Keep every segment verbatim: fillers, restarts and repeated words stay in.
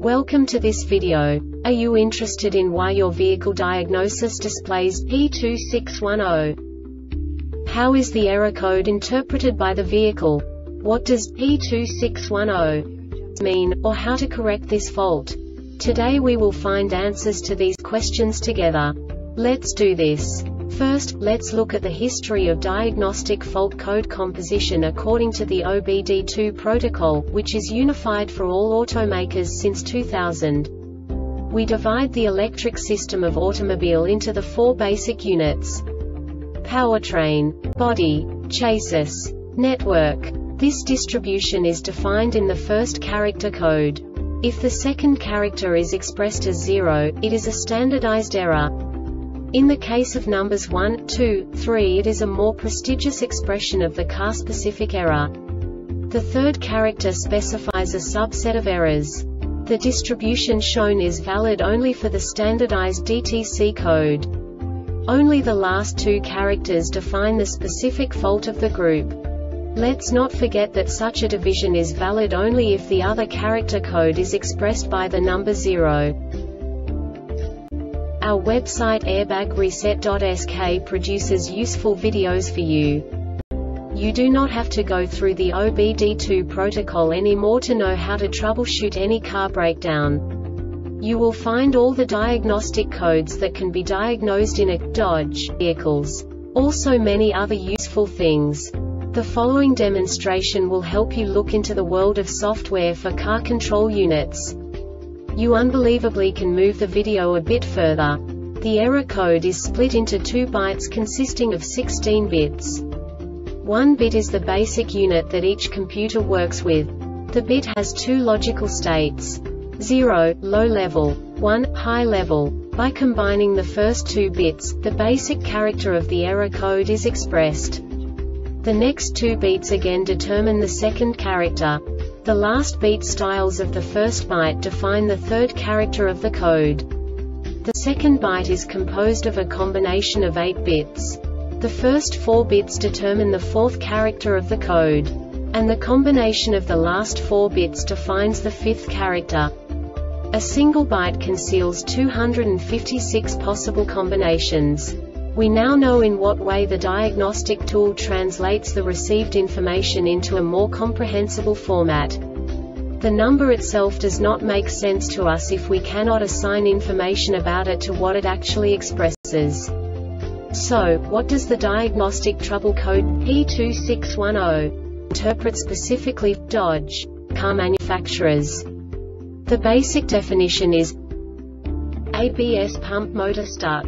Welcome to this video. Are you interested in why your vehicle diagnosis displays P two six one zero? How is the error code interpreted by the vehicle? What does P two six one zero mean, or how to correct this fault? Today we will find answers to these questions together. Let's do this. First, let's look at the history of diagnostic fault code composition according to the O B D two protocol, which is unified for all automakers since two thousand. We divide the electric system of automobile into the four basic units: powertrain, body, chassis, network. This distribution is defined in the first character code. If the second character is expressed as zero, it is a standardized error. In the case of numbers one, two, three, it is a more prestigious expression of the car-specific error. The third character specifies a subset of errors. The distribution shown is valid only for the standardized D T C code. Only the last two characters define the specific fault of the group. Let's not forget that such a division is valid only if the other character code is expressed by the number zero. Our website airbag reset dot S K produces useful videos for you. You do not have to go through the O B D two protocol anymore to know how to troubleshoot any car breakdown. You will find all the diagnostic codes that can be diagnosed in a Dodge vehicles. Also many other useful things. The following demonstration will help you look into the world of software for car control units. You unbelievably can move the video a bit further. The error code is split into two bytes consisting of sixteen bits. One bit is the basic unit that each computer works with. The bit has two logical states: zero, low level, one, high level. By combining the first two bits, the basic character of the error code is expressed. The next two beats again determine the second character. The last beat styles of the first byte define the third character of the code. The second byte is composed of a combination of eight bits. The first four bits determine the fourth character of the code. And the combination of the last four bits defines the fifth character. A single byte conceals two hundred fifty-six possible combinations. We now know in what way the diagnostic tool translates the received information into a more comprehensible format. The number itself does not make sense to us if we cannot assign information about it to what it actually expresses. So, what does the diagnostic trouble code P two six one zero interpret specifically for Dodge car manufacturers? The basic definition is A B S pump motor stuck.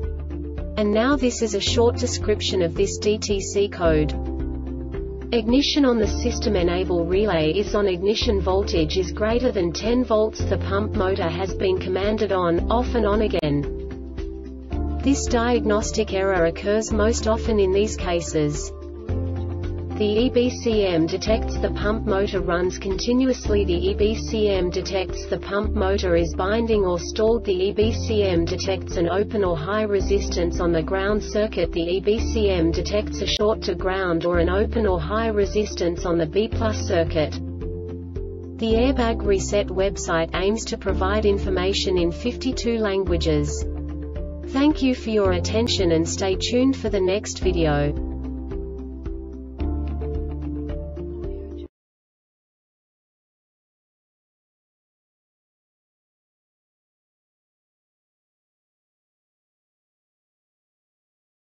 And now this is a short description of this D T C code. Ignition on the system enable relay is on. Ignition voltage is greater than ten volts. The pump motor has been commanded on, off and on again. This diagnostic error occurs most often in these cases. The E B C M detects the pump motor runs continuously. The E B C M detects the pump motor is binding or stalled. The E B C M detects an open or high resistance on the ground circuit. The E B C M detects a short to ground or an open or high resistance on the B plus circuit. The Airbag Reset website aims to provide information in fifty-two languages. Thank you for your attention and stay tuned for the next video.